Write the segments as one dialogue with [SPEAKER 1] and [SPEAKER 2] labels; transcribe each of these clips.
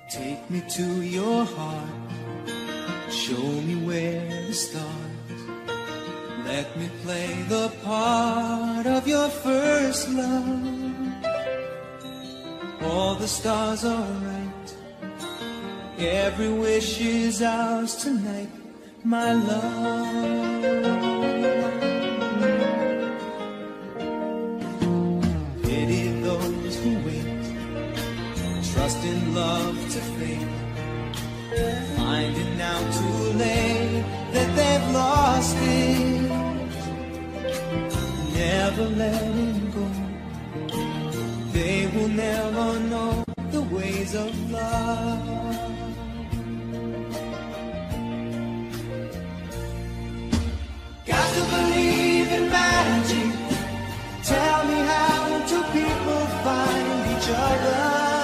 [SPEAKER 1] Take me to your heart, show me where to start. Let me play the part of your first love. All the stars are right, every wish is ours tonight, my love. Pity those who wait, trust in love to fade, finding out too late that they've lost it. Never letting go, they will never know the ways of love. Got to believe in magic. Tell me, how do people find each other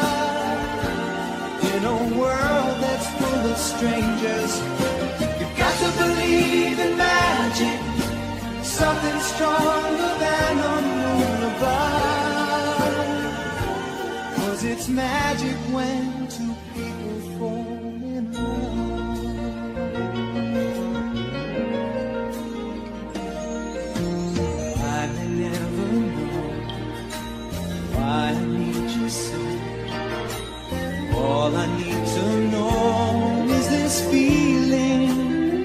[SPEAKER 1] in a world that's full of strangers? You've got to believe in magic, something stronger than a moon above. 'Cause it's magic when two people fall in love. I may never know why I need you so. All I need to know is this feeling.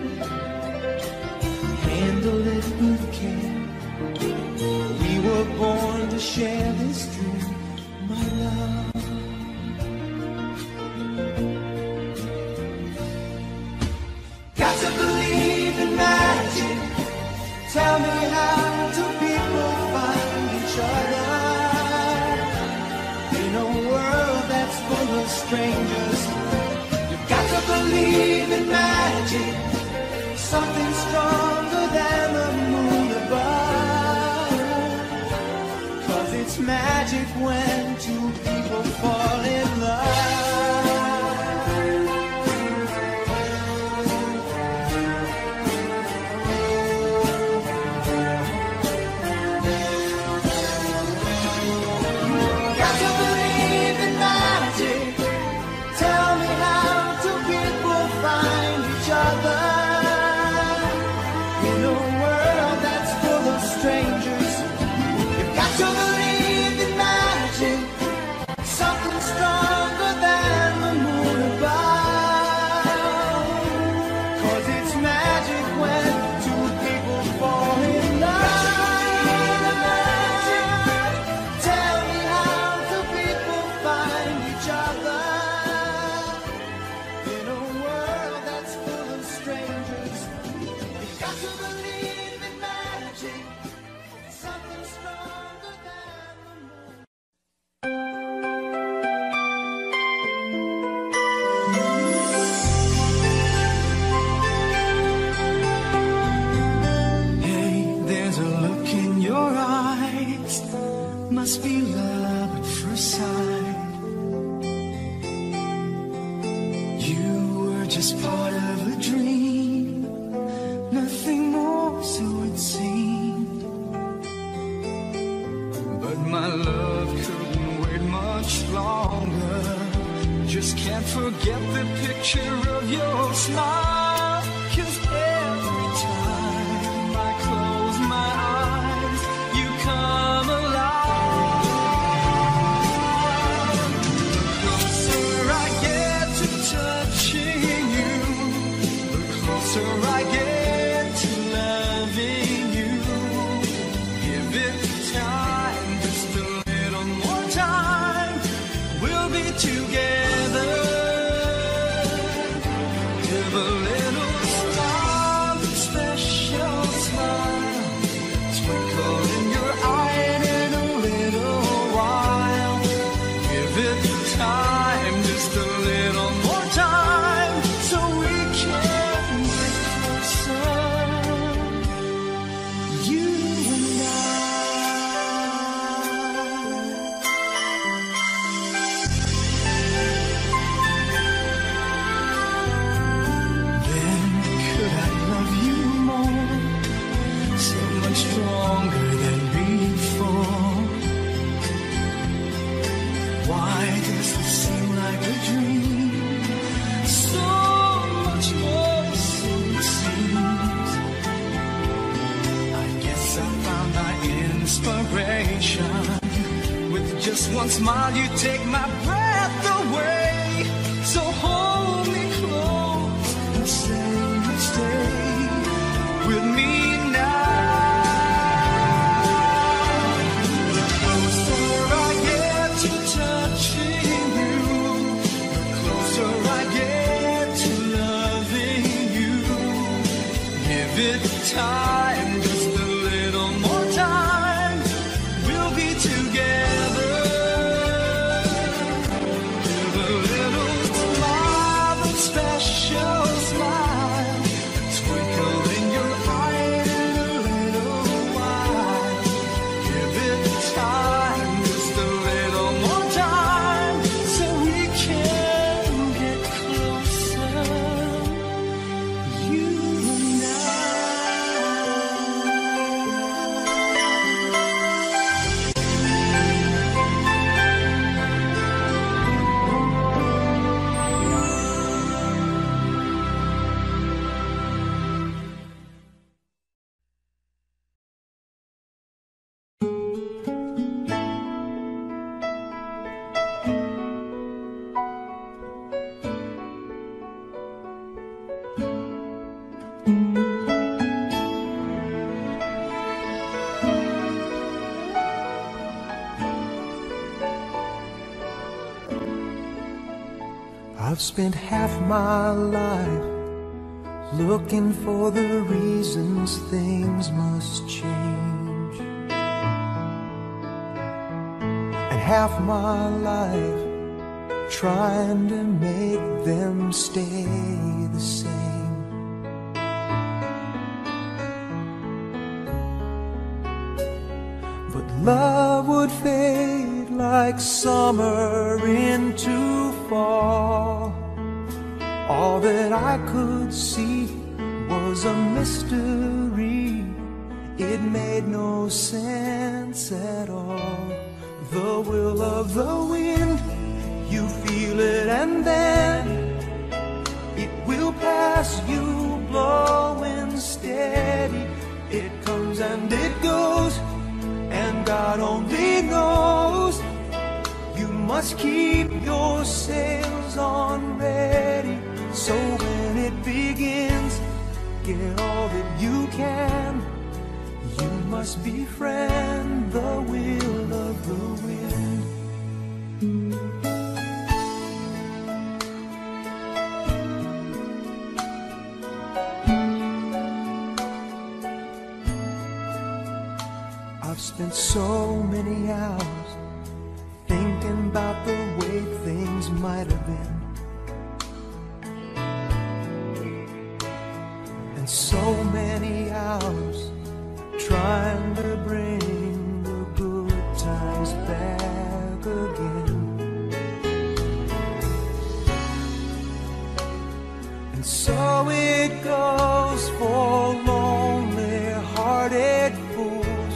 [SPEAKER 1] Handle it with care. We were born to share this dream, my love. Got to believe in magic. Tell me, how do people find each other in a world that's full of strangers? You've got to believe in magic, something stronger than the moon above. 'Cause it's magic when two people fall in love. Got to believe in magic. Tell me, how do people find each other in a world that's full of strangers? You've got to believe in magic, something stronger than the moon above. 'Cause it's magic when two people fall in love. Tell me, how do people find each other in a world that's full of strangers? You've got to believe in magic, something stronger than the moon. Hey, there's a look in your eyes, must be love at first sight. You were just part of a dream, nothing more, so it seemed. But my love couldn't wait much longer. Just can't forget the picture of your smile. 'Cause every time I close my eyes, you come alive. The closer I get to touching you, the closer I get to loving you. Give it time, just a little more time, we'll be together. Give a little star, a special smile, twinkle in your eye, and in a little while, give it time, just a little more time, so we can get closer, you and I. Then could I love you more, so much stronger than before? Why does this seem like a dream? one smile, you take my breath away. So hold me close and say you'd stay with me now. The closer I get to touching you, the closer I get to loving you. Give it time, just a little more time, we'll be together. With a little smile, a special smile, twinkle in your eye in a little while. Give it time, just a little more time, so we can get closer, you and I.
[SPEAKER 2] I've spent half my life looking for the reasons things must change, and half my life trying to make them stay the same. But love would fade like summer into fall. All that I could see was a mystery. It made no sense at all. The will of the wind, you feel it and then it will pass you, blowing steady. It comes and it goes, and God only knows. You must keep your sails on ready, so when it begins, get all that you can. You must befriend the will of the wind. I've spent so many hours thinking about the way things might have been, and so many hours trying to bring the good times back again. And so it goes for lonely-hearted fools.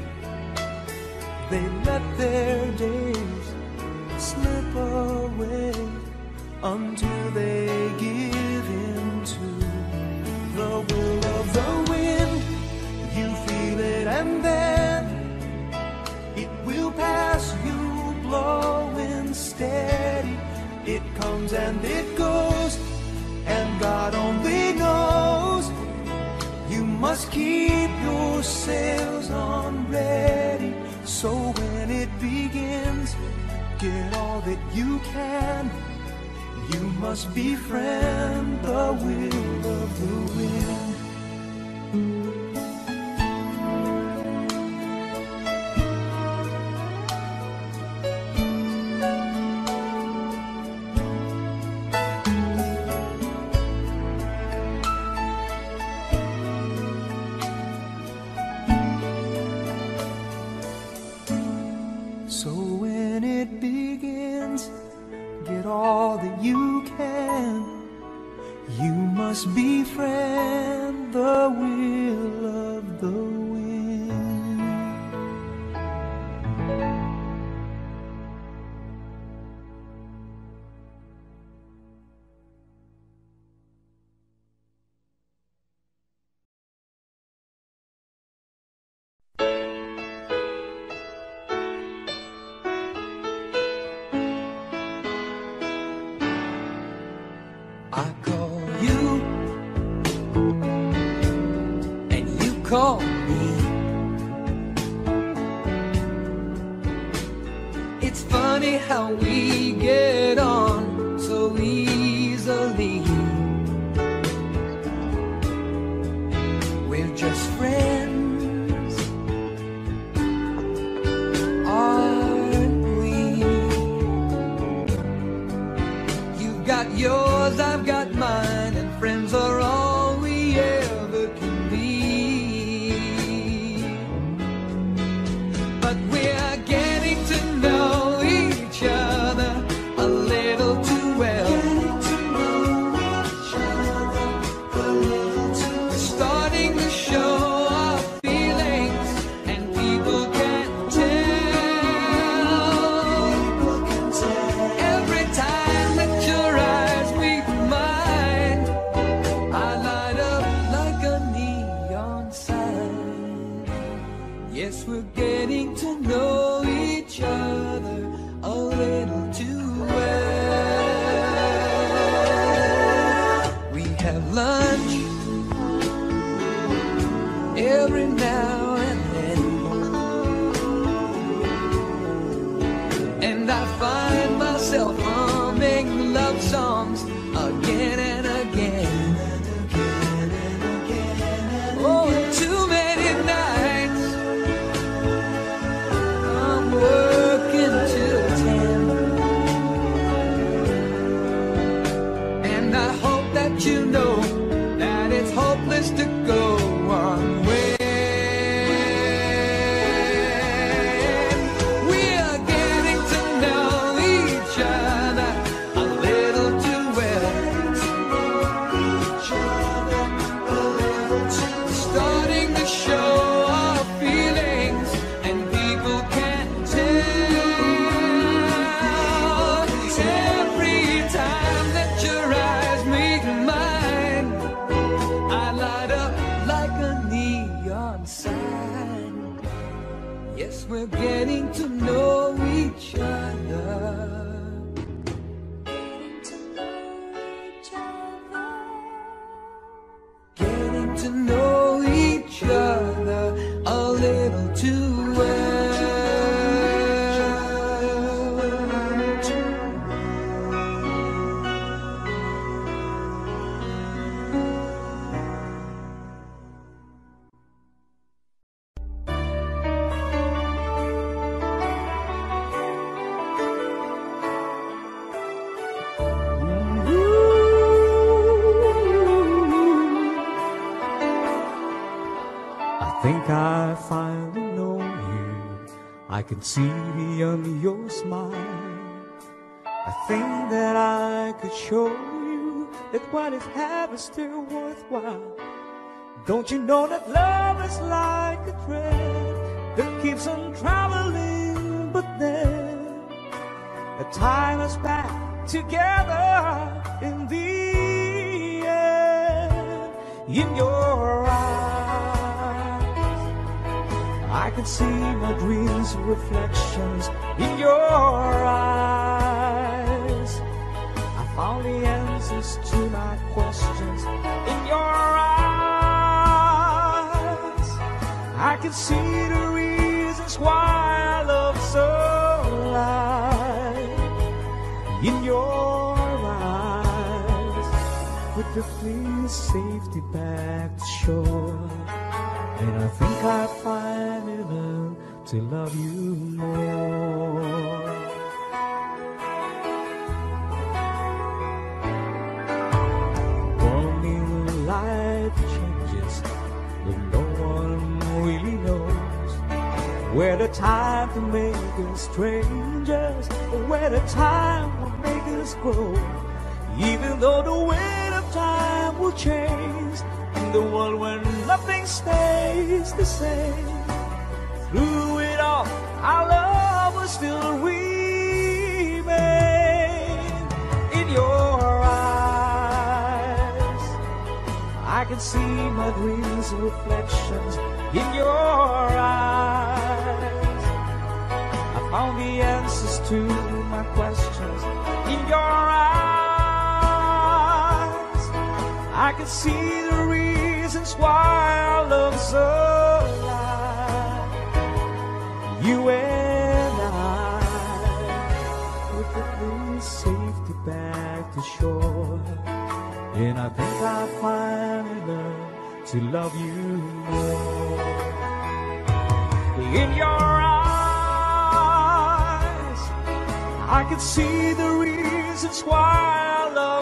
[SPEAKER 2] They let their days slip away until they give in to the will of the wind. You feel it and then it will pass you, blowing steady. It comes and it goes, and God only knows. You must keep your sails on ready, so when it begins, get all that you can. You must befriend the will of the wind. So when it begins, get all that you can. You must befriend the will of the wind.
[SPEAKER 1] got yours, I've got mine, and friends are all we ever can be. But we're getting to know each other a little too well. Starting to show our feelings, and people can tell. Every time that your eyes meet mine, I light up like a neon sign. Yes, we're getting to know each other a little too well. We have lunch every now and then, and I find myself humming love songs again and again. Oh, too many nights I'm working till 10, and I hope that you know that it's hopeless to go on way. We are getting to know each other a little too well. Starting to show our feelings, and people can tell. Every time that your eyes meet mine, I light up like a neon sign. Yes, we're getting to know each other. Getting to know each other a little too well.
[SPEAKER 2] I think I finally know you. I can see beyond your smile. I think that I could show you that what is have is still worthwhile. Don't you know that love is like a thread that keeps on traveling, but then the time us back together in the end. In your eyes, I can see my dreams' reflections. In your eyes, I found the answers to my questions. In your eyes, I can see the reasons why I love so life. In your eyes, put the fleet safety back to shore, and I think I finally learned to love you more. One in life changes, but no one really knows where the time to make us strangers, or where the time will make us grow. Even though the weight of time will change, in the world where nothing stays the same, through it all, our love will still remain. In your eyes, I can see my dreams' reflections. In your eyes, I found the answers to my questions. In your eyes, I can see the reasons why our love's so alive. You and I, with the please safety back to shore, and I think I finally learned to love you more. In your eyes, I can see the reasons why I love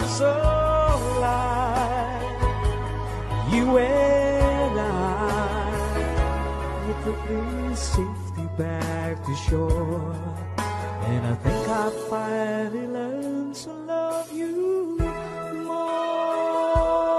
[SPEAKER 2] is safety back to shore. And I think I finally learned to love you more.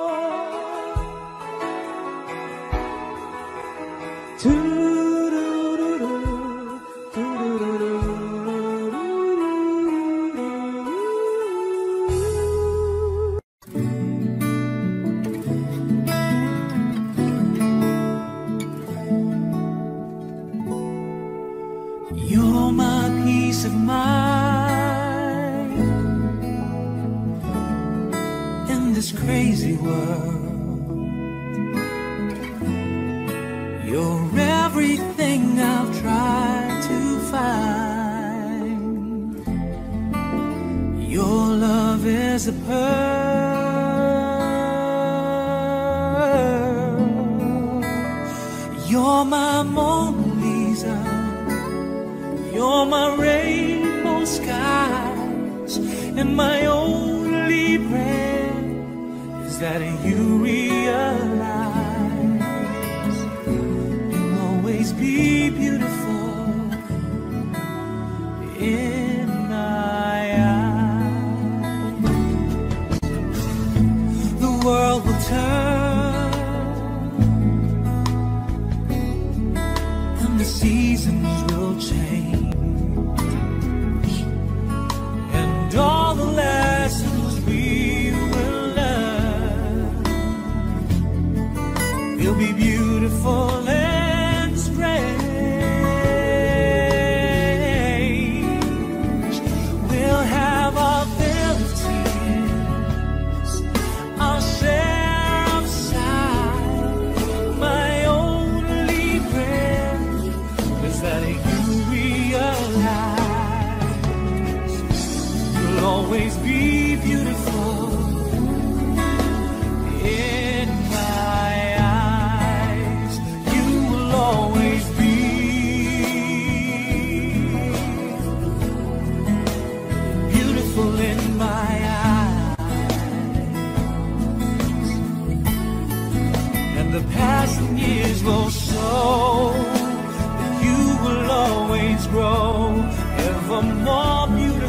[SPEAKER 2] You're my peace of mind in this crazy world. You're everything I've tried to find. Your love is a pearl. You're my Mona Lisa. You're my rainbow skies, and my only prayer is that you realize you'll always be beautiful in my eyes. The world will turn and the seasons will change. All the lessons we will learn will be beautiful and strange. We'll have our fill of tears, our share of sighs. My only prayer is that you realize always be beautiful in my eyes. You will always be beautiful in my eyes. And the passing years will show that you will always grow ever more beautiful.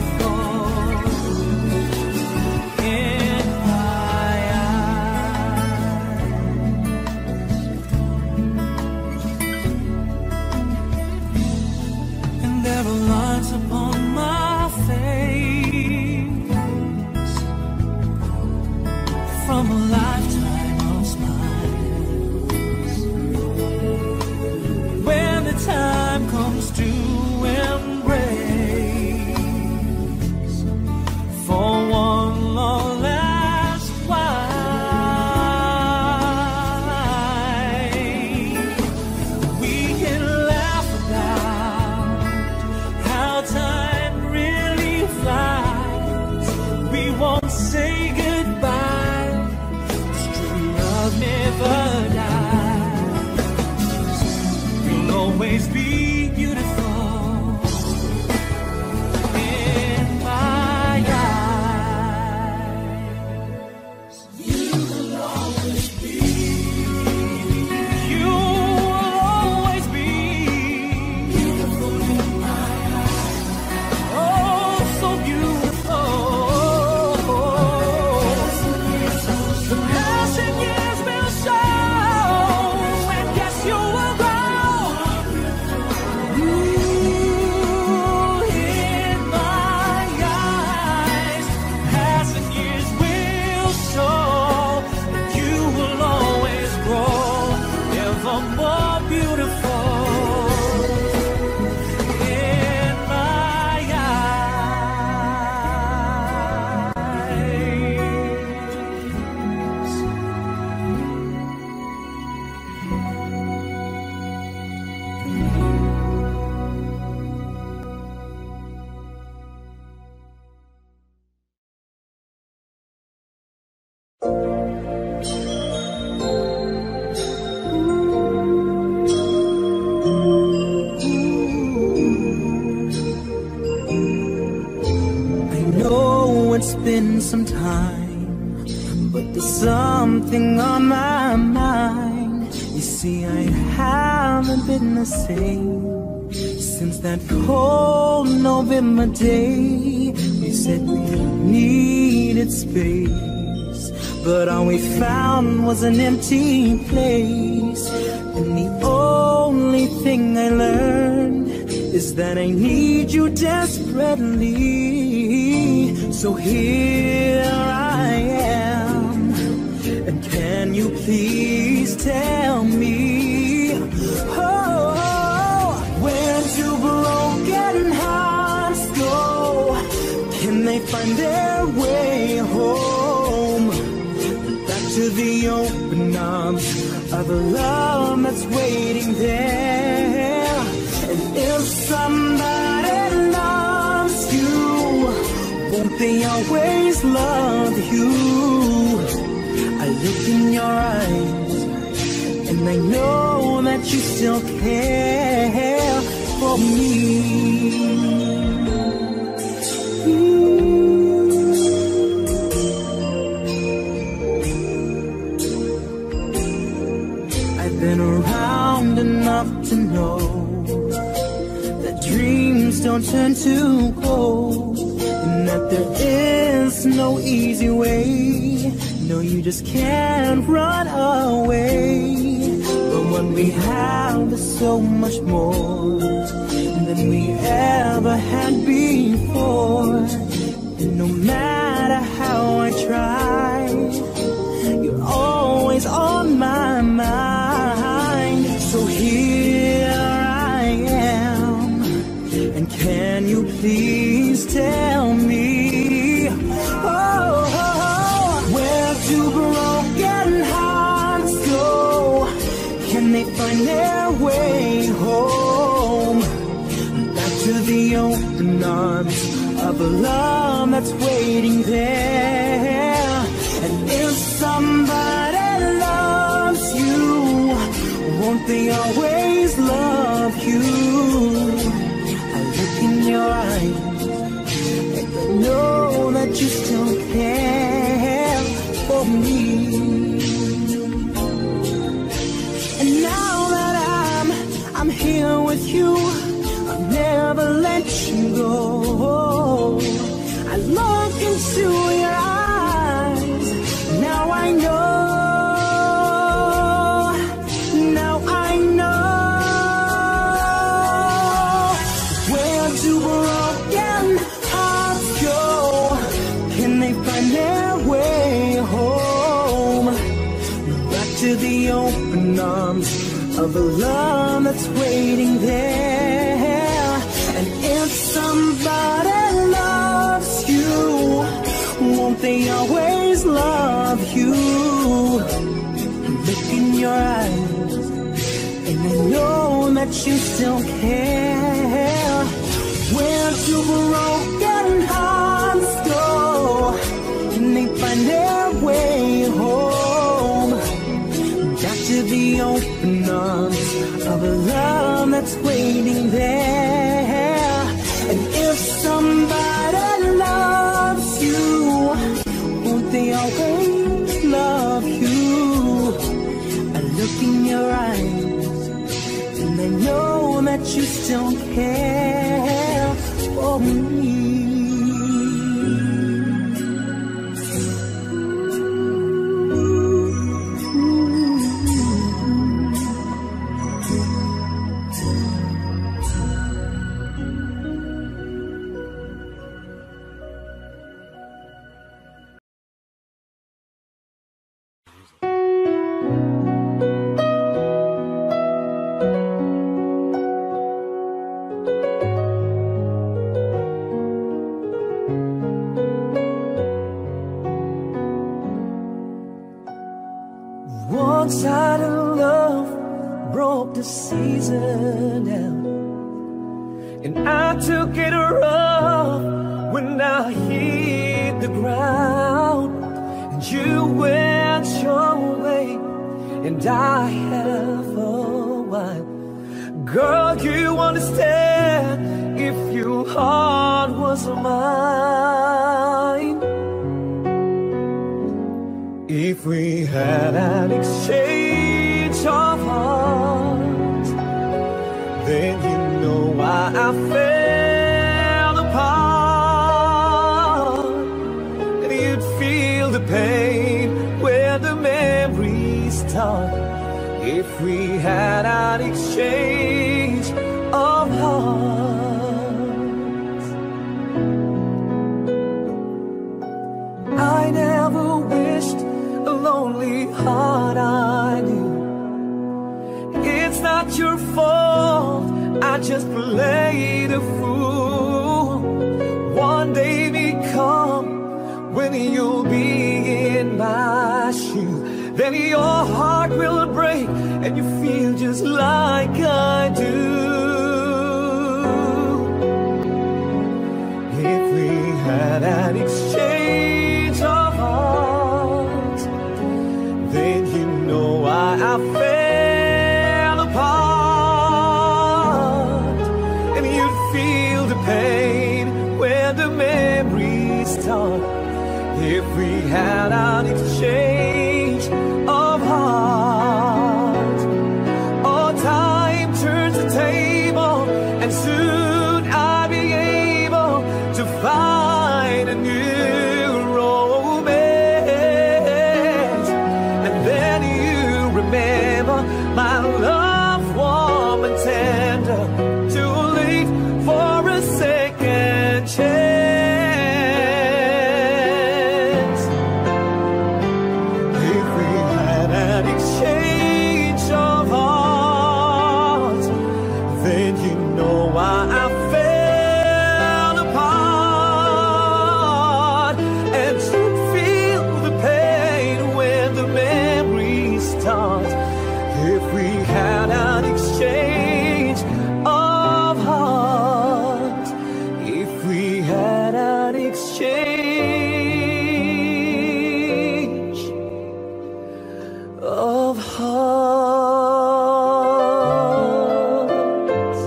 [SPEAKER 2] Upon my face from a lifetime of smiles. When the time comes to embrace for one long last while, we can laugh about how time really flies. We won't say goodbye. It's true, love never dies. You'll always be beautiful in my eyes. You will always be. You will always be beautiful in my eyes. Oh, so beautiful. The passing years will show, and yes, you will grow. Ooh, in my eyes. Passing years will show that you will always grow ever more beautiful. It's been some time, but there's something on my mind. You see, I haven't been the same since that cold November day. We said we needed space, but all we found was an empty place. And the only thing I learned is that I need you desperately. So here I am, and can you please tell me, oh, where do broken hearts go? Can they find their way home? Back to the open arms of a love that's waiting there. And if somebody loves you, won't they always love you? I look in your eyes and I know that you still care for me. I've been around enough to know that dreams don't turn to gold, and that there is no easy way. No, you just can't run away. But what we have is so much more than we ever had before. And no matter how I try, you're always on my mind. So here I am, and can you please tell me, oh, where do broken hearts go? Can they find their way home? Back to the open arms of a love that's waiting there. And if somebody loves you, won't they always love you? I look in your eyes and I know that you still care for me. And now that I'm here with you, I'll never let you go. I look into your eyes, now I know. Now I know. Where do broken hearts go? Can they find their way home? Back to the open arms of a love that's waiting there. And if somebody loves you, won't they always love you? Look in your eyes and I know that you still care. Where do broken hearts go? Can they find their way home? Back to the open arms of a love that's waiting there. And if somebody loves you, won't they always love you? I look in your eyes and I know that you still care for me. One-sided love broke the season down, and I took it rough when I hit the ground. And you went your way, and I have a while. Girl, you understand if your heart was mine. If we had an exchange of I fell apart, and you'd feel the pain where the memories start. If we had an exchange of hearts, I never wished a lonely heart I knew. It's not your fault, I just played a fool. One day may come when you'll be in my shoes. Then your heart will break and you feel just like I do. If we had an exchange of hearts, then you know why I fell apart, and you'd feel the pain where the memories start. If we had an exchange of hearts, oh, time turns the table, and soon I'll be able to find a new romance. And then you remember my love, warm and tender, too late for a second chance. If we had an exchange of hearts, then you know why I fell apart, and you feel the pain when the memories start. If we had an exchange of hearts, if we had an exchange of hearts.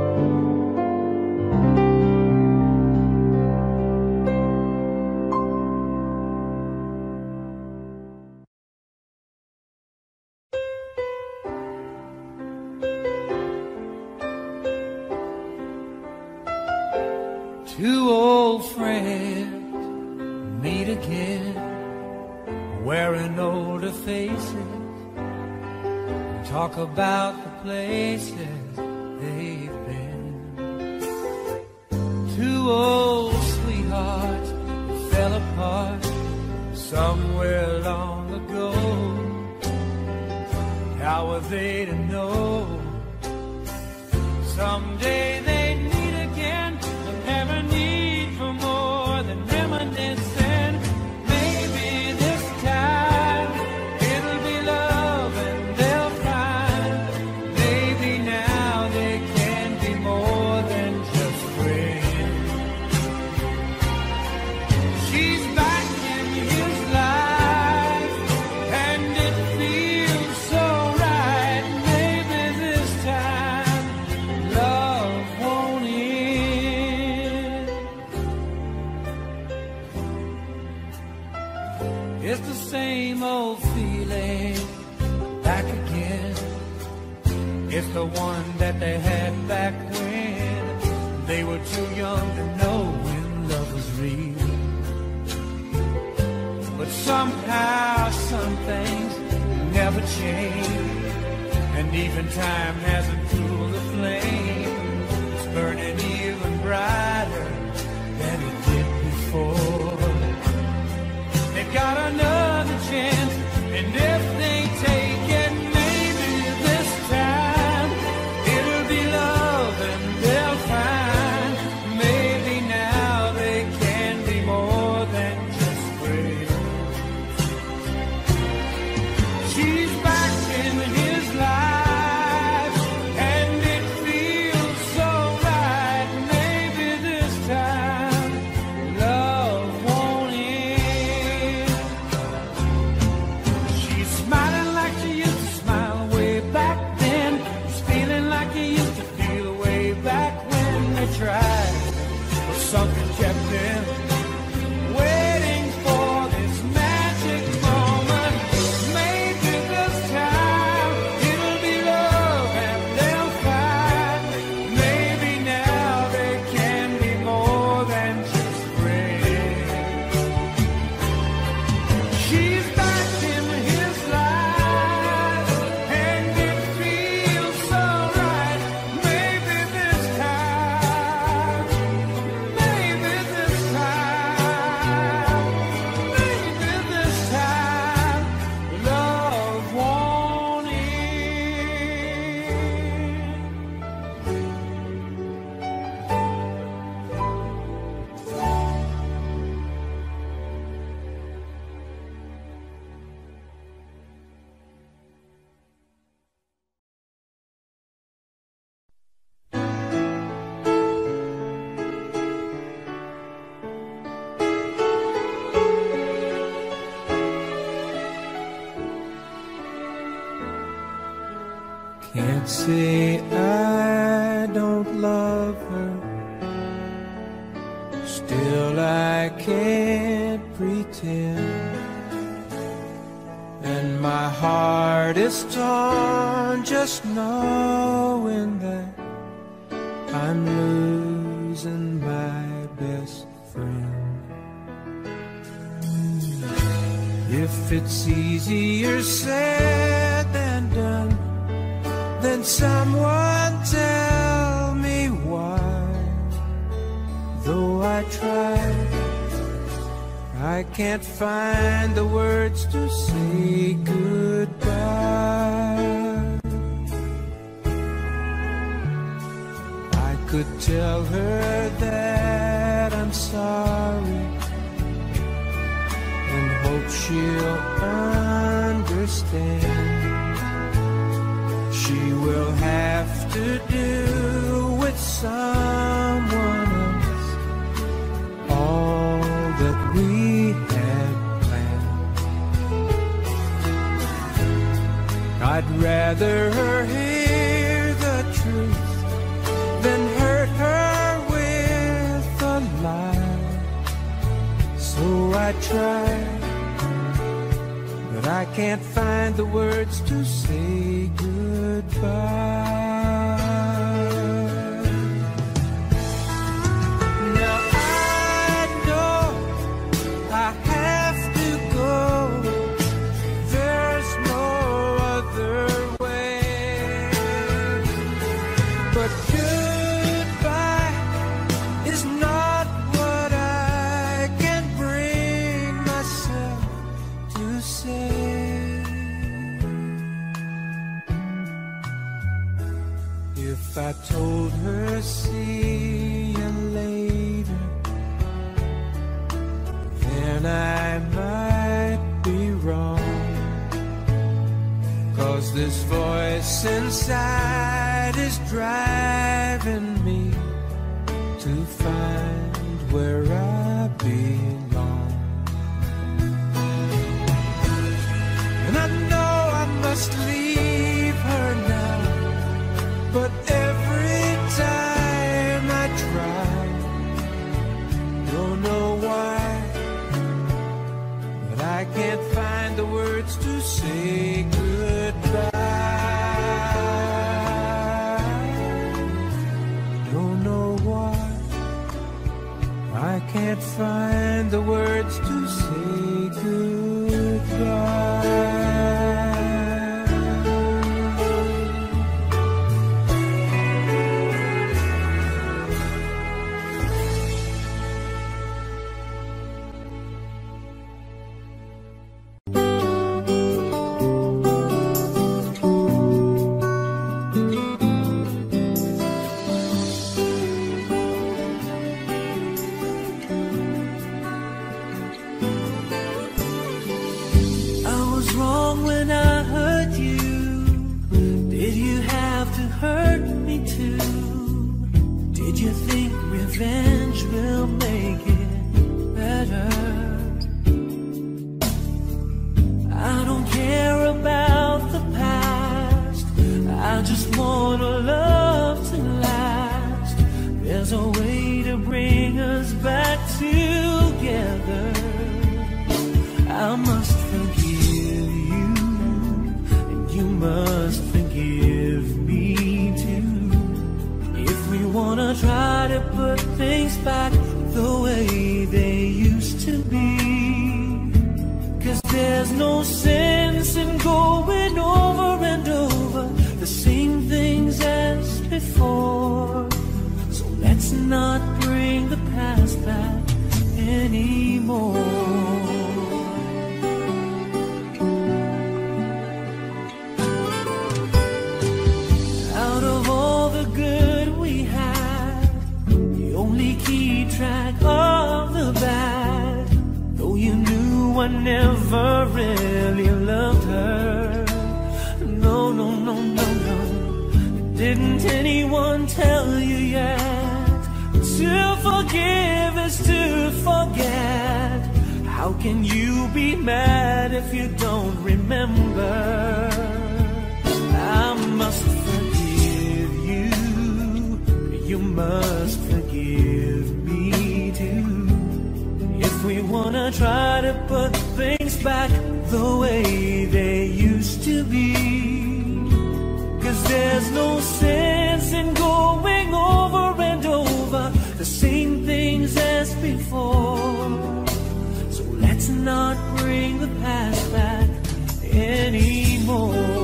[SPEAKER 2] Two old friends meet again, wearing older faces, talk about the places they've been. Two old sweethearts who fell apart somewhere long ago. How were they to know someday they'd meet again? They'll never need for more than reminiscing. Maybe this time it'll be love and they'll find. Maybe now they can be more than just friends. She's back in his life and it feels so right. Maybe this time love won't end. It's the same old feeling back again. It's the one that they had back when they were too young to know when love was real. But somehow some things never change, and even time hasn't cooled the flame. It's burning even brighter than it did before. They've got another chance, and if they take it, maybe this time it'll be love and they'll find. Maybe now they can be more than just friends. She's back in his life, and it feels so right. Can't say I don't love her, still I can't pretend. And my heart is torn just knowing that I'm losing my best friend. If it's easier said than done, then someone tell me why. Though I try, I can't find the words to say goodbye. I could tell her that I'm sorry and hope she'll understand. She will have to do with someone else all that we had planned. I'd rather her hear the truth than hurt her with a lie. So I try, but I can't find the words to say goodbye. Now I know I have to go. There's no other way. But goodbye is not what I can bring myself to say. If I told her see you later, then I might be wrong. 'Cause this voice inside is driving me to find where I belong. And I know I must leave her now, but every time I try, don't know why, but I can't find the words to say goodbye. Don't know why, I can't find the words to say goodbye.
[SPEAKER 3] Revenge will make it better. I don't care about the past, I just want a love to last. There's a way to bring us back together. I must forgive you, and you must forgive me too. If we wanna try to put things back the way they used to be, 'cause there's no sense in going over and over the same things as before. So let's not bring the past back anymore. Out of all the good we had, you only keep track of the bad. Though you knew I never really loved her. No, no, no, no, no. Didn't anyone tell you yet? To forgive is to forget. How can you be mad if you don't remember? I must must forgive me too. If we wanna try to put things back the way they used to be, 'cause there's no sense in going over and over the same things as before. So let's not bring the past back anymore.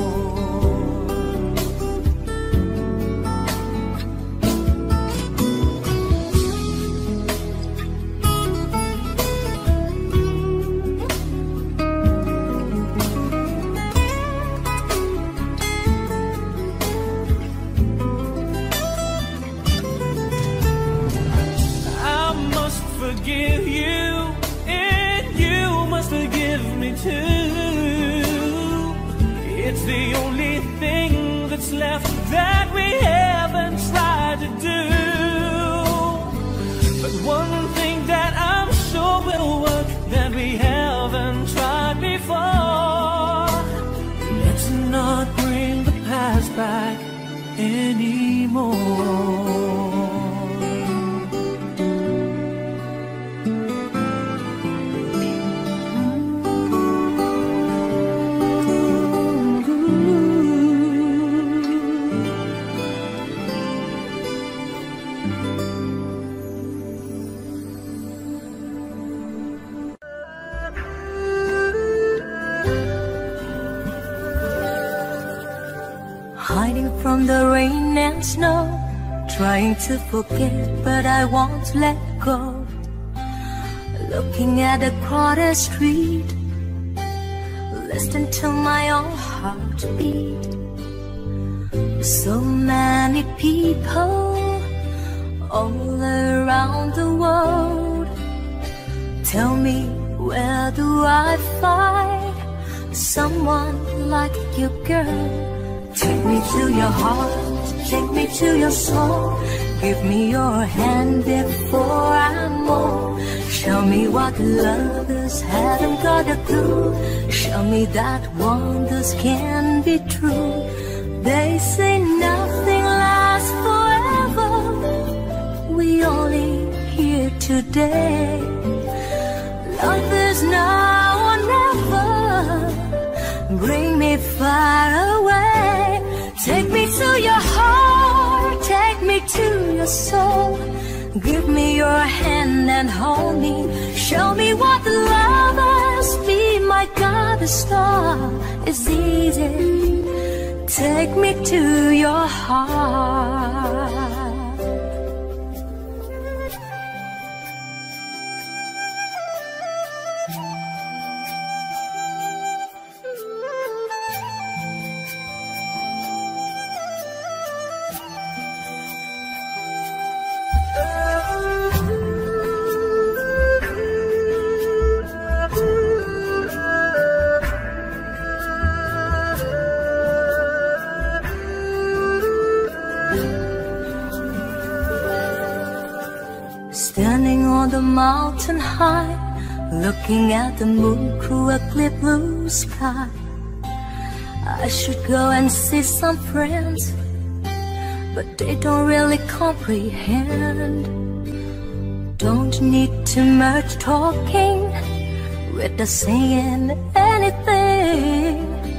[SPEAKER 3] Forgive you, and you must forgive me too. It's the only thing that's left that we haven't tried to do. But one thing that I'm sure will work that we haven't tried before. Let's not bring the past back anymore.
[SPEAKER 4] Hiding from the rain and snow, trying to forget but I won't let go. Looking at a crowded street, listen to my own heartbeat. So many people all around the world. Tell me, where do I find someone like you, girl? Take me to your heart, take me to your soul. Give me your hand before I'm old. Show me what lovers haven't got a clue. Show me that wonders can be true. They say nothing lasts forever. We only here today. Love is now or never. Bring me far away. Take me to your heart, take me to your soul. Give me your hand and hold me. Show me what lovers be, my God, the star is easy. Take me to your heart. Standing on the mountain high, looking at the moon through a clear blue sky. I should go and see some friends, but they don't really comprehend. Don't need too much talking, with the saying anything.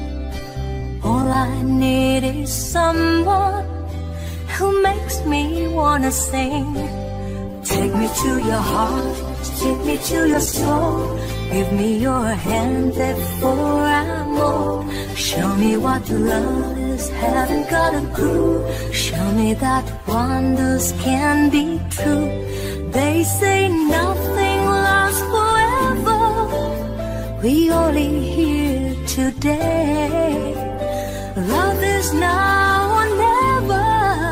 [SPEAKER 4] All I need is someone who makes me wanna sing. Take me to your heart, take me to your soul. Give me your hand before I'm old. Show me what love is, haven't got a clue. Show me that wonders can be true. They say nothing lasts forever. We only here today. Love is now or never.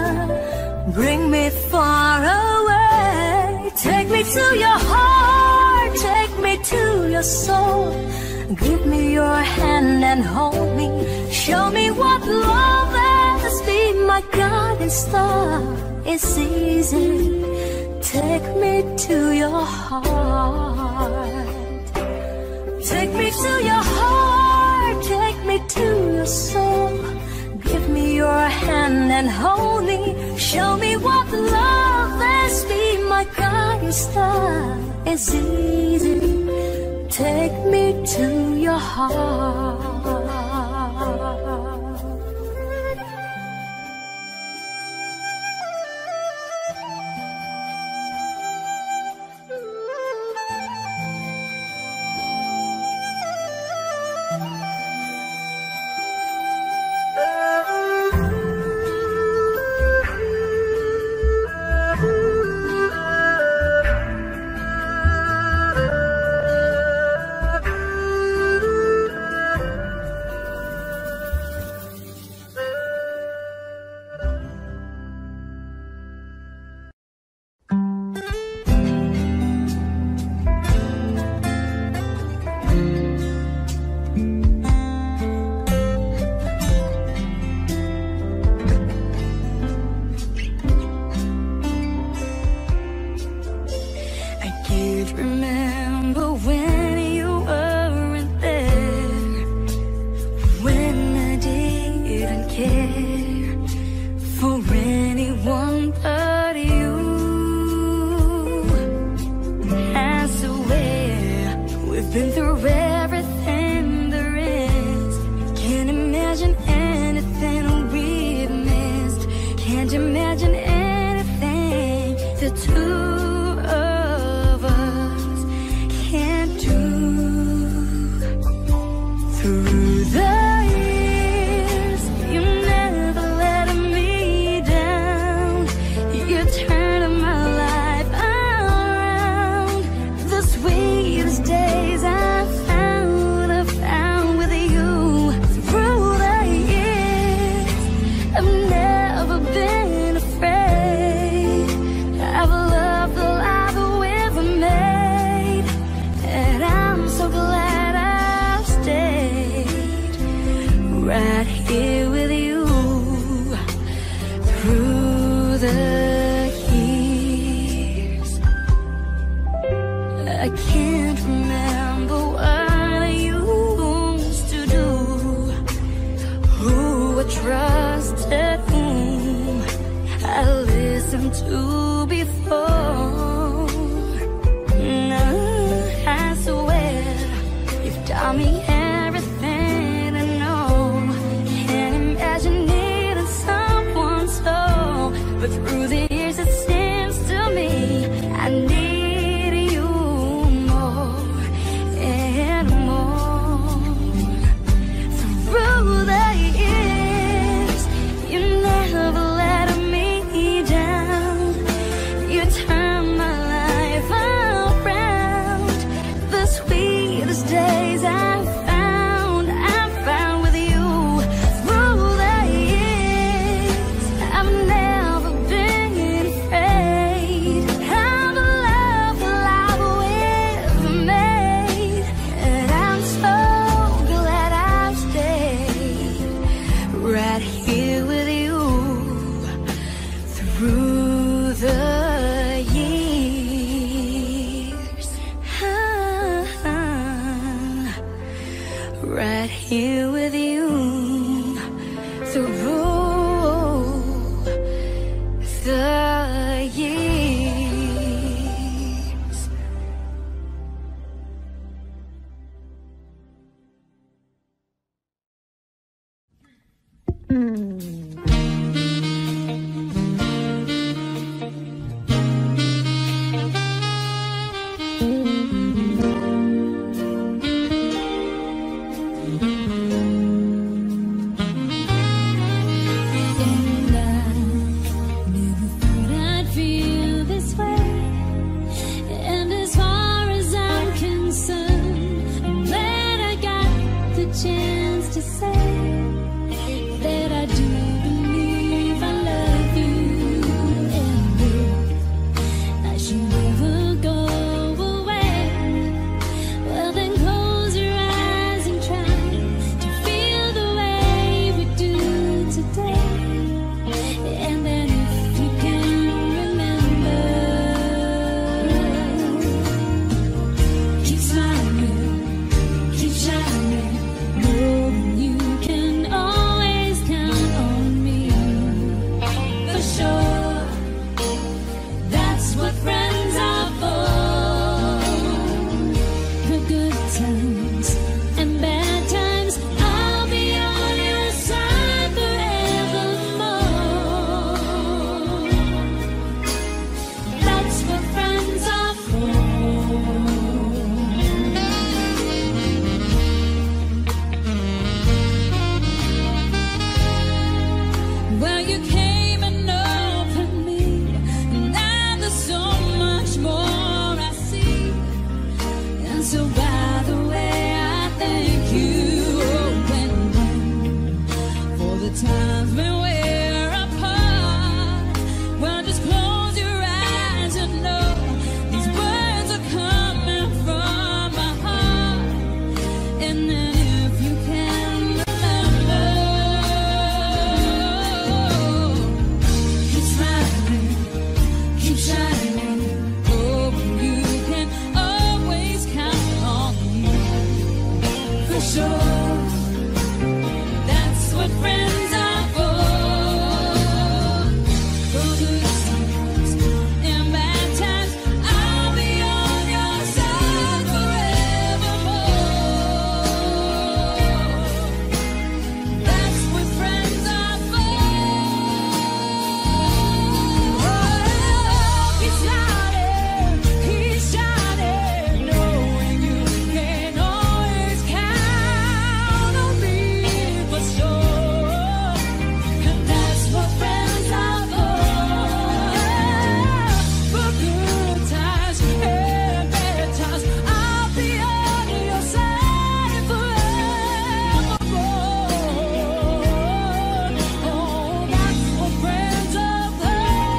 [SPEAKER 4] Bring me far away. Take me to your heart, take me to your soul. Give me your hand and hold me. Show me what love is, be my guiding star. It's easy. Take me to your heart. Take me to your heart, take me to your soul. Give me your hand and hold me. Show me what as easy. Take me to your heart.
[SPEAKER 5] So by the way, I thank you when for the times when we're apart. Well, just close your eyes and know these words are coming from my heart. And then if you can remember, keep smiling, keep shining. Oh, you can always count on me. For sure, that's what friends are for. For good times and bad times, I'll be on your side forevermore. That's what friends are for. Keep shining, knowing you can always count on me for sure. And that's what friends are for good times and bad times, I'll be on your side forevermore. Oh, that's what friends are for.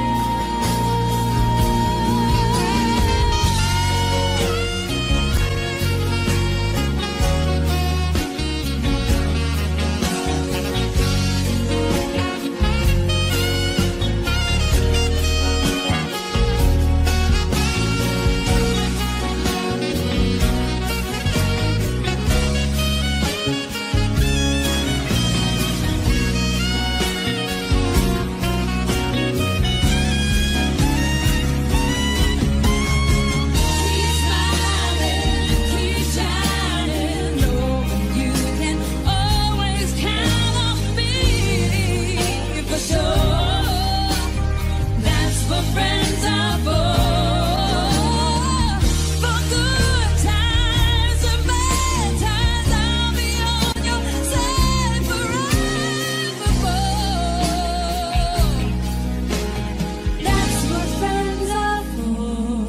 [SPEAKER 5] Keep smiling, keep shining, knowing you can always count on me for sure. That's what friends are for. For good times and bad times, I'll be on your side forevermore. That's what friends are for.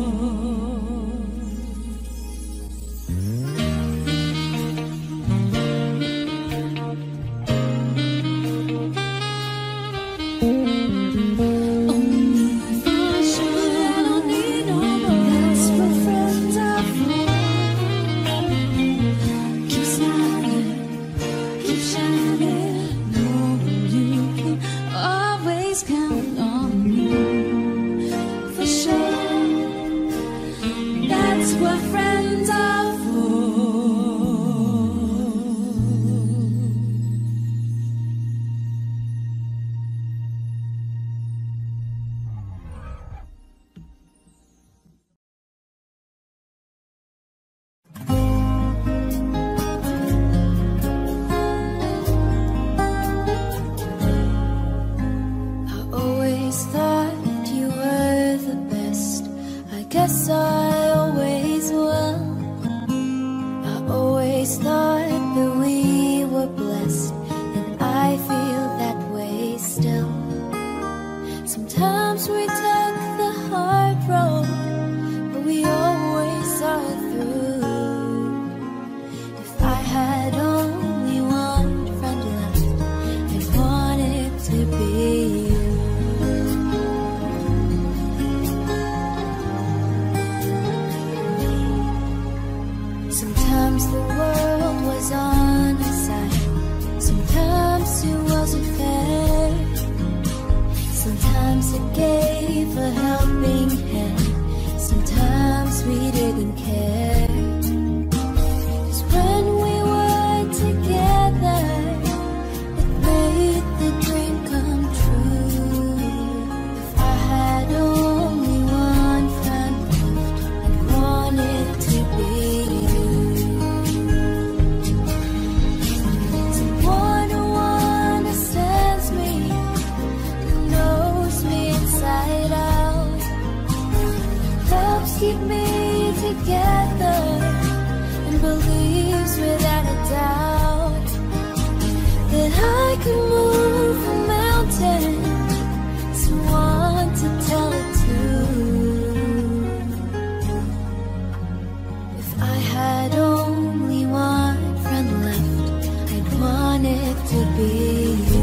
[SPEAKER 5] That's what friends are for. Keep smiling, keep shining, knowing you can always count on me for sure. That's what friends are for. I always thought you were the best. I guess I always will. I always thought that we were blessed, and I feel that way still. Sometimes we took the hard road, but we always saw it through. If I had only one friend left, I'd want it to be you. Sometimes the world was on our side, sometimes it wasn't fair. Sometimes it gave a helping hand, sometimes we didn't care. 'Cause when we were together, it made the dream come true. If I had only one friend left, I'd want it to be you. Someone who understands me, who knows me inside out, helps keep me together. be you.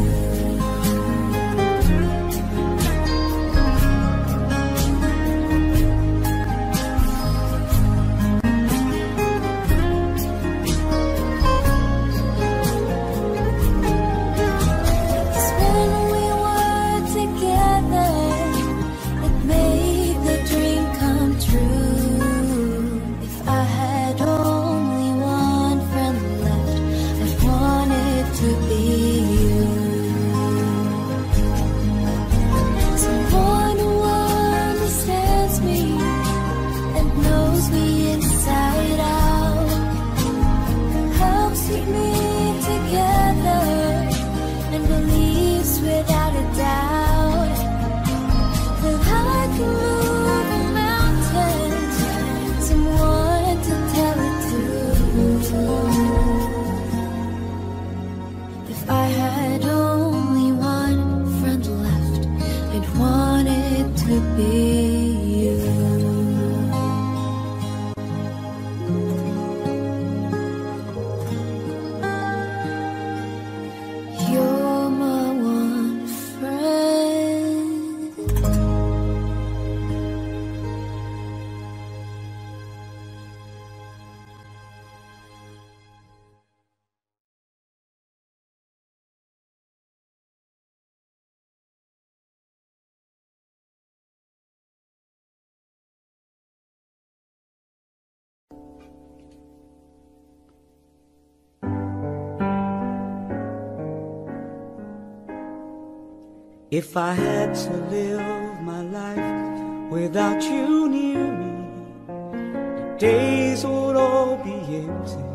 [SPEAKER 3] If I had to live my life without you near me, the days would all be empty.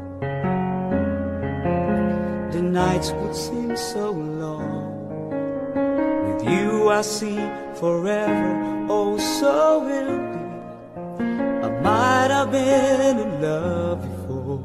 [SPEAKER 3] The nights would seem so long. With you I see forever, oh so empty. I might have been in love before,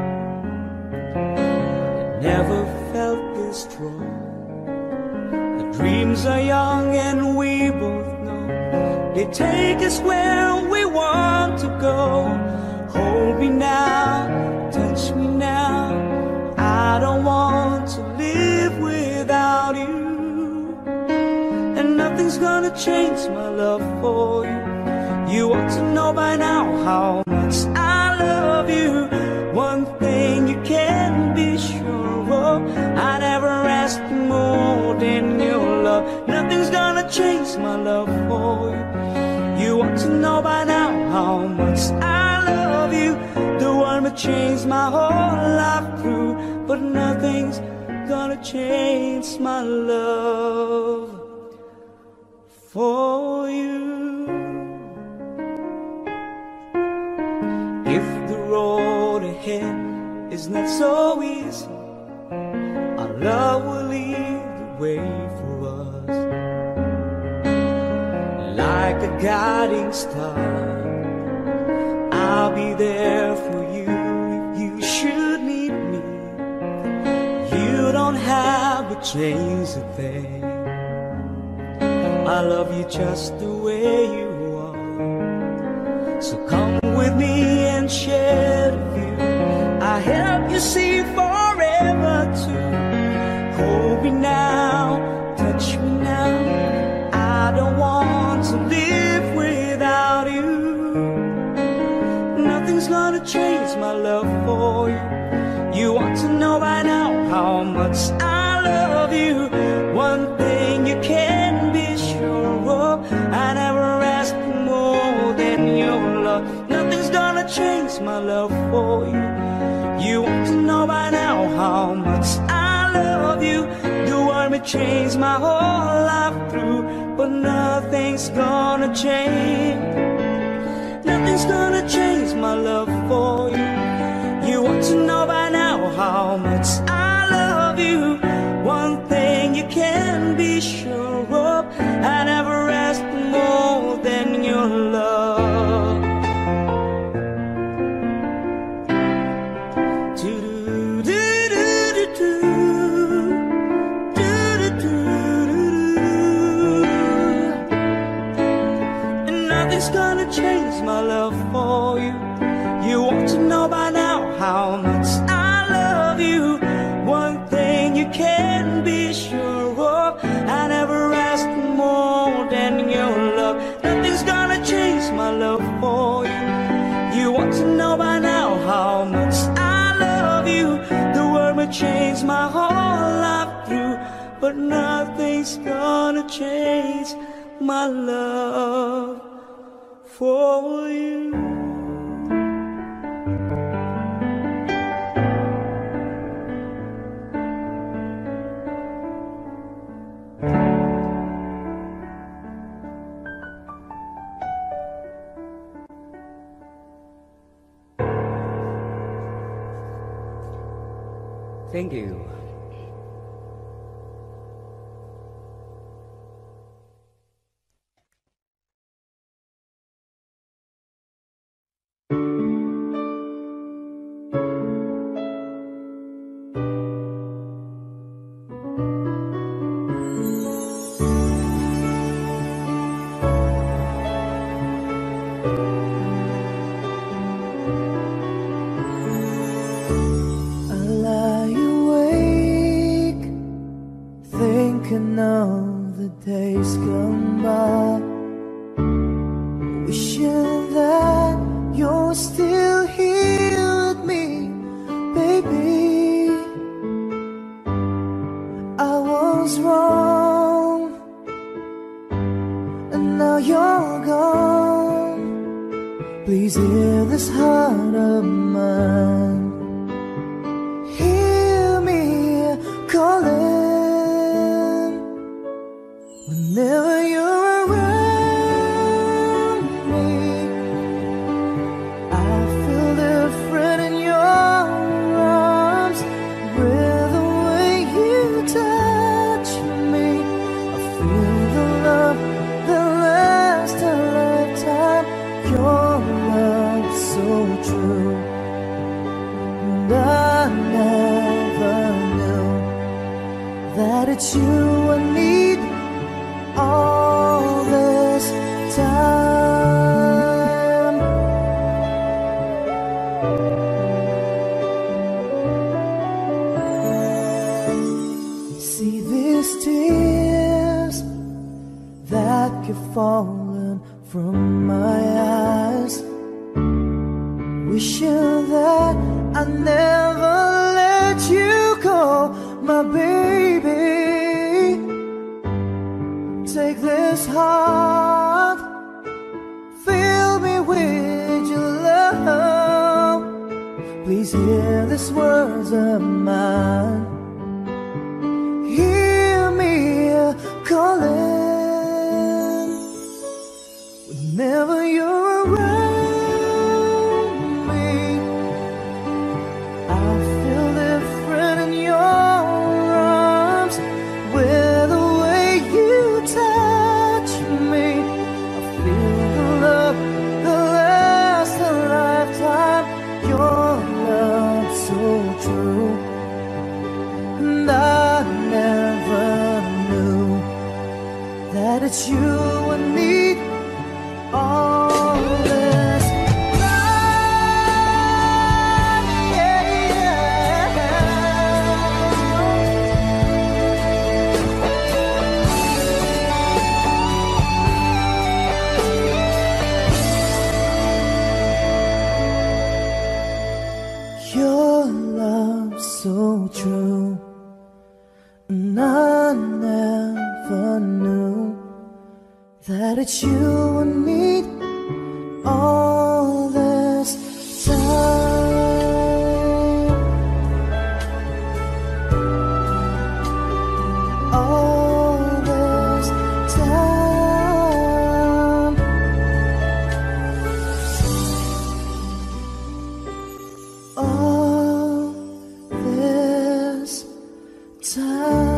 [SPEAKER 3] but never felt this strong. Dreams are young and we both know they take us where we want to go. Hold me now, touch me now. I don't want to live without you, and nothing's gonna change my love for you. You ought to know by now how much I love you. One thing you can be sure of, I never asked more than your love. Nothing's gonna change my love for you. You ought to know by now how much I love you. The one that changed my whole life through, but nothing's gonna change my love for you. If the road ahead is not so easy, our love will lead the way for us. Like a guiding star, I'll be there for you if you should need me. You don't have to change a thing. I love you just the way you are. So come with me and share the view. I help you see forever too. Hold me now, touch me now. I don't want to live without you. Nothing's gonna change my love for you. You want to know by now how much I love you. One thing you can be sure of, I never asked for more than your love. Nothing's gonna change my love for you. You want to know by now how much I love you. The one that changed my whole life through, but nothing's gonna change. Nothing's gonna change my love for you. You want to know by now how much I love you. One thing you can be sure of, I never asked more than your love. And nothing's gonna change my love for you. You want to know by now how much I love you. One thing you can but nothing's gonna change my love for you.
[SPEAKER 6] Thank you.
[SPEAKER 2] Thinking of the days gone by, wishing that you're still here with me, baby. I was wrong, and now you're gone. Please hear this heart of mine. Hear me calling. Whenever you're around me, I feel different in your arms. With the way you touch me, I feel the love that lasts a lifetime. Your love so true, and I never knew that it's you I need all this time. See these tears that keep falling from my eyes, wishing that I never let you go, my baby. Take this heart, fill me with your love. Please hear these words of mine. Hear me calling. Whenever you're around me, I feel different in your arms. With the way you touch me, I feel the love that lasts a lifetime. Your love so true, and I never knew that it's you I need all this time. Yeah, yeah. Your love so true, and I never knew that it's you I need all this time. All this time. All this time.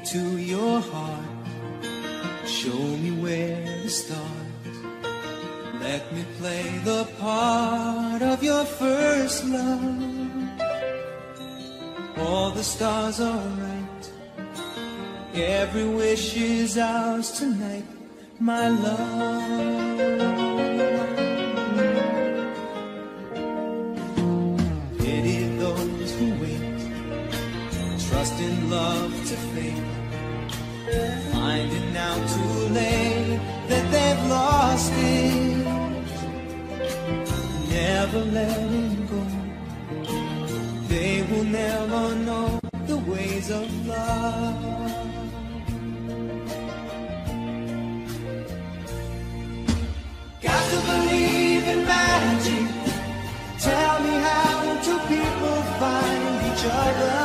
[SPEAKER 2] into your heart. Show me where to start. Let me play the part of your first love. All the stars are right. Every wish is ours tonight, my love. Pity those who wait, trust in love to fade, finding out too late that they've lost it. Never letting go, they will never know the ways of love. Got to believe in magic. Tell me how do people find each other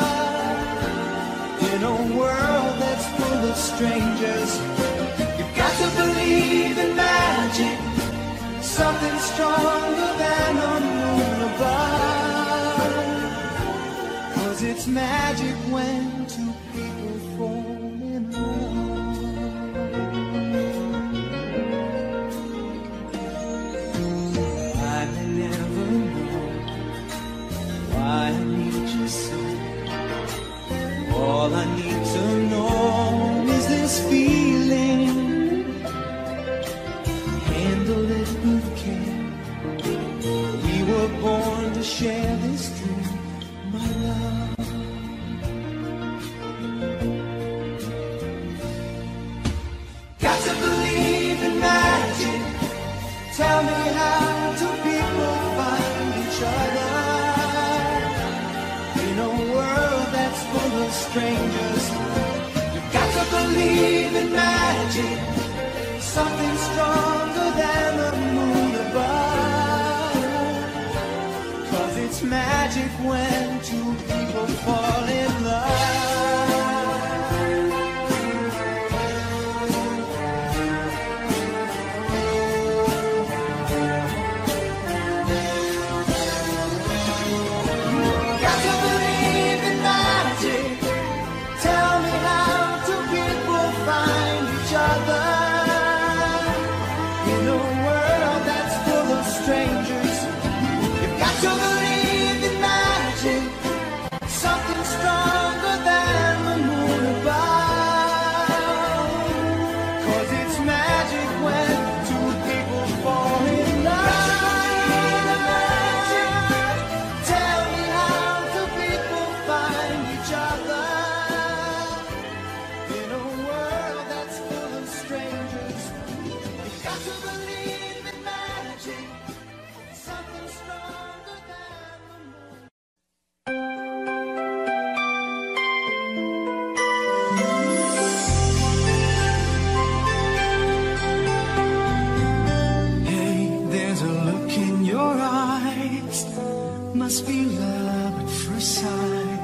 [SPEAKER 2] in a world that's full of strangers? You've got to believe in magic, something stronger than a moon above. 'Cause it's magic when two people fall in love. I may never know why I need you so. All I need to know is this feeling. Handle it with care. We were born to share this dream, my love. Got to believe in magic. Tell me how do people find each other in a world that's full of strangers? You've got to believe in magic, something stronger than the moon above. 'Cause it's magic when two people fall in love. Got to believe in magic. Tell me how do people find each other in a world that's full of strangers? You've got to believe in magic, something stronger than the moon above. 'Cause it's magic when two people fall in love. Tell me how do people find each other in a world that's full of strangers? You've got to believe in magic, something stronger than the moon. Hey, there's a look in your eyes. Must be love at first sight.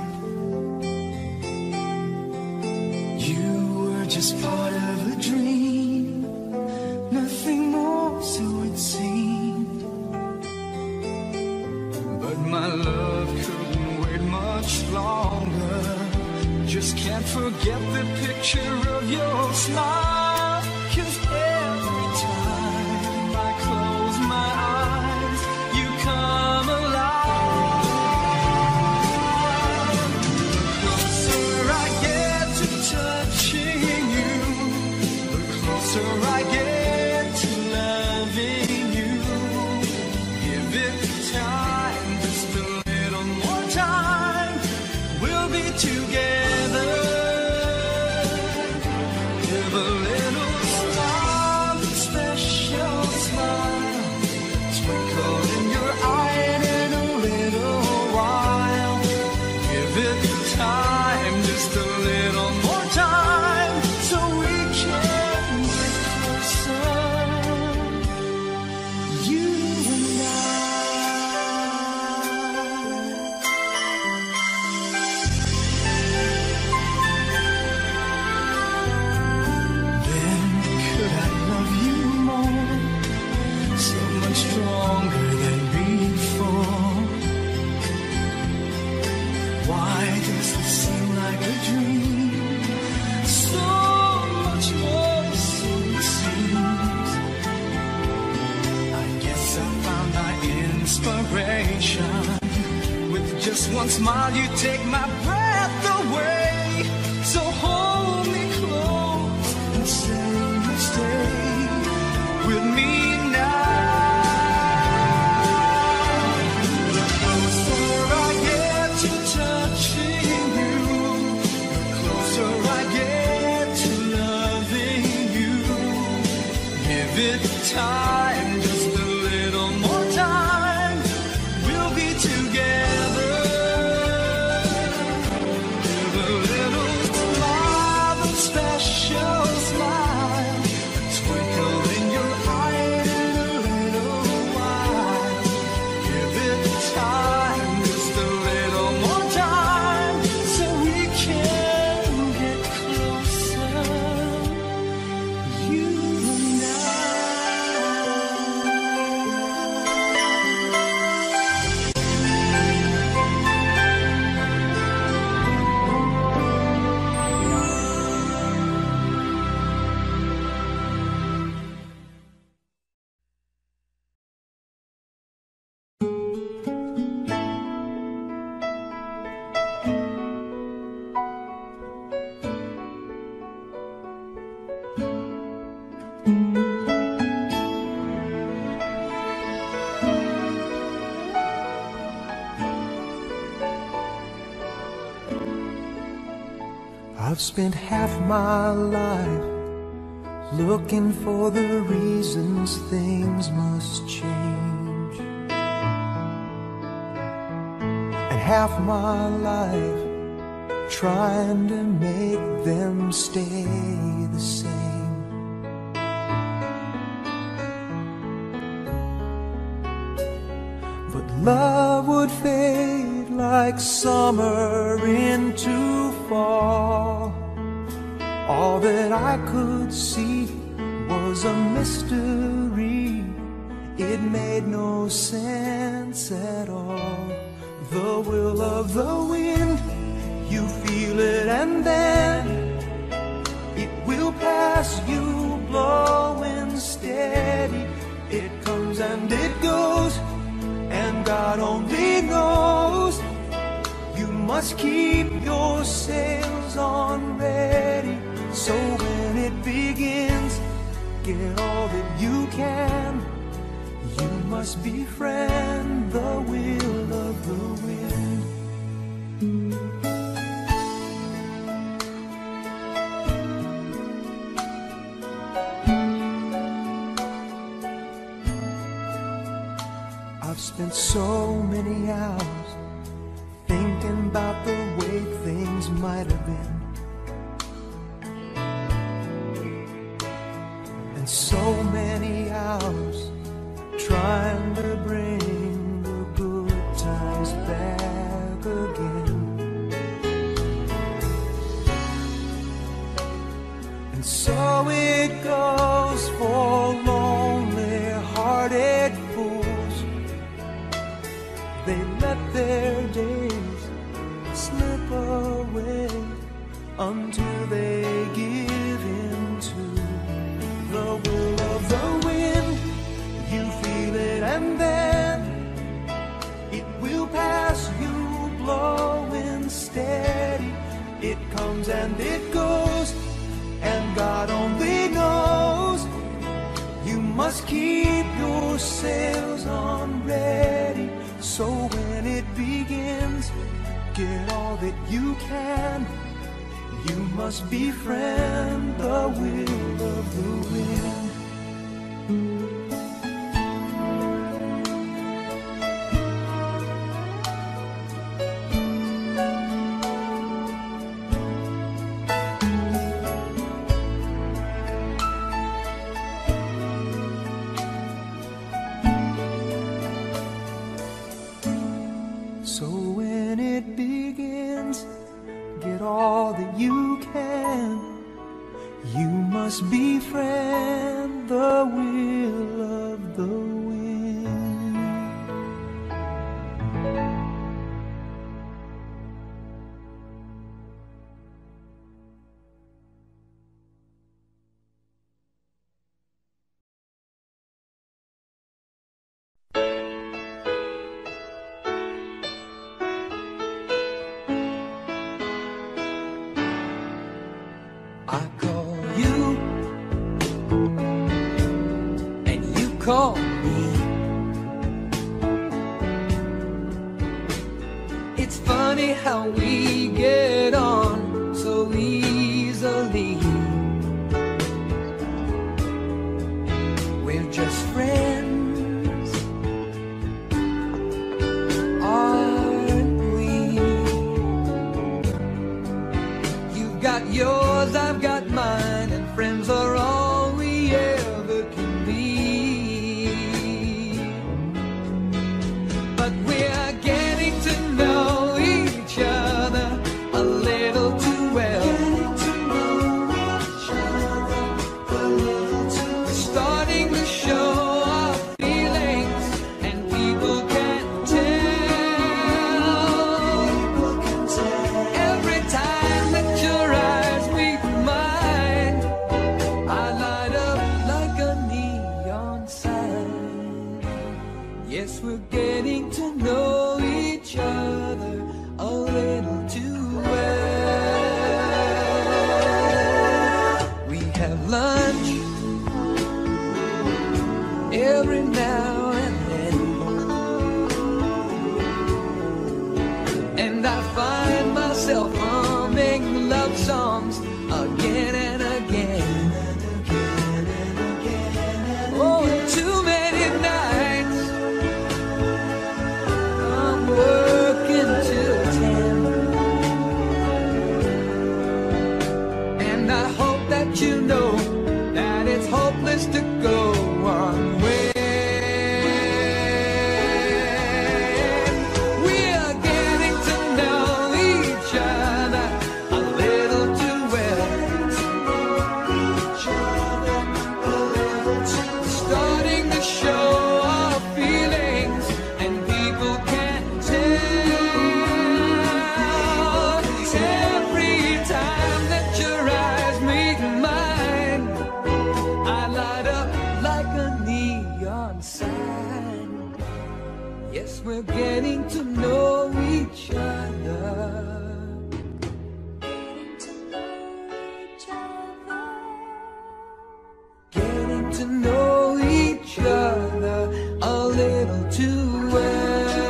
[SPEAKER 2] You were just part of a dream, nothing more, so it seemed. But my love couldn't wait much longer. Just can't forget the picture of your smile. 'Cause every time I close my eyes, you come alive. The closer I get to touching you, the closer I get to loving you. Give it time, just a little more time. We'll be together. Give a little
[SPEAKER 1] inspiration. With just one smile, you take my breath away. So hold me close and say you stay with me now. The closer I get to touching you, the closer I get to loving you. Give it time, just a little more time, we'll be together. With a little smile, a special smile, a twinkle in your eye in a little while. Give it time, just a little more time, so we can get closer, you and I.
[SPEAKER 2] I've spent half my life looking for the reasons things must change, and half my life trying to make them stay the same. But love would fade like summer into fall. All that I could see was a mystery. It made no sense at all. The will of the wind, you feel it and then it will pass you, blowing steady. It comes and it goes, and God only knows. You must keep your sails on ready, so when it begins, get all that you can. You must befriend the will of the wind. I've spent so many hours thinking about the way things might have been, and so many hours trying to bring the good times back again. And so it goes for lonely-hearted fools. They let their days slip away until they give in to the will of the wind. You feel it and then it will pass you, blowing steady. It comes and it goes, and God only knows. You must keep your sails on ready, so when it begins, get all that you can. You must befriend the will of the wind. So when it begins, get all that you can. You must befriend the will how we get on so easily. We're just friends, aren't we? You've got yours, I've got mine, and friends are all we ever can be. But we're getting to know each other a little too well. We're starting to show our feelings, and people can tell. Every time that your eyes meet mine, I light up like a neon sign. Yes, we're getting to know each other a little too well. We have lunch every now and then, and I find myself humming love songs again and again. Oh, too many nights I'm working till 10, and I hope that you know that it's hopeless to go on waiting. We're getting to know each other a little too well. Starting to show our feelings, and people can tell. Every time that your eyes meet mine, I light up like a neon sign. Yes, we're getting to know each other. Getting to know each other a little too well.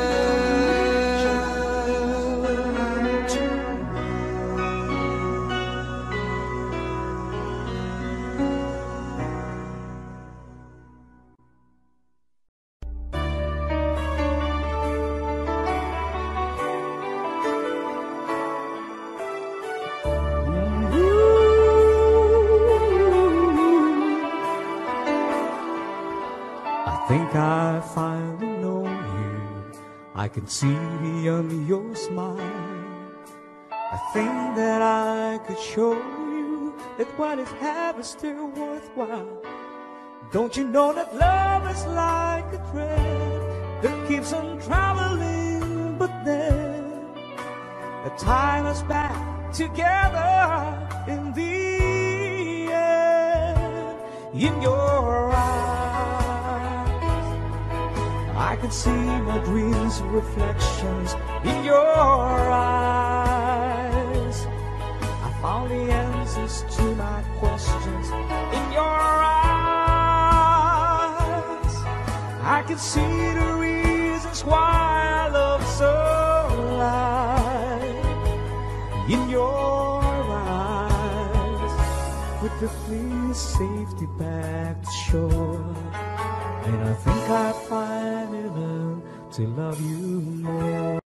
[SPEAKER 3] I think I finally know you. I can see beyond your smile. I think that I could show you that what is have is still worthwhile. Don't you know that love is like a thread that keeps on traveling, but then it ties us back together in the end. In your eyes, I can see my dreams' reflections. In your eyes, I found the answers to my questions. In your eyes, I can see the reasons why I love so light. In your eyes, with the free safety back to shore, and I think I finally learned to love you more.